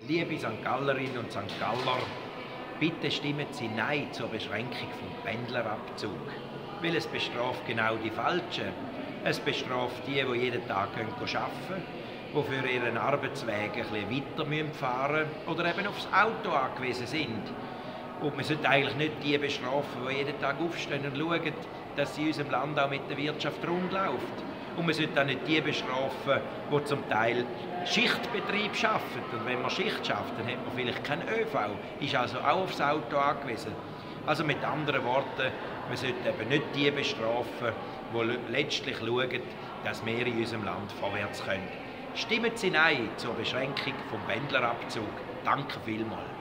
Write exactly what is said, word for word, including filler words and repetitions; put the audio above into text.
Liebe Sankt Gallerinnen und Sankt Galler, bitte stimmen Sie Nein zur Beschränkung vom Pendlerabzug. Weil es bestraft genau die Falschen. Es bestraft die, die jeden Tag arbeiten können, die für ihren Arbeitsweg ein bisschen weiter fahren müssen oder eben aufs Auto angewiesen sind. Und man sollte eigentlich nicht die bestrafen, die jeden Tag aufstehen und schauen, dass sie in unserem Land auch mit der Wirtschaft rund läuft. Und man sollte auch nicht die bestrafen, die zum Teil Schichtbetrieb arbeiten. Und wenn man Schicht schafft, dann hat man vielleicht keinen ÖV, ist also auch aufs Auto angewiesen. Also mit anderen Worten, man sollte eben nicht die bestrafen, die letztlich schauen, dass wir in unserem Land vorwärts können. Stimmen Sie Nein zur Beschränkung vom Pendlerabzug. Danke vielmals.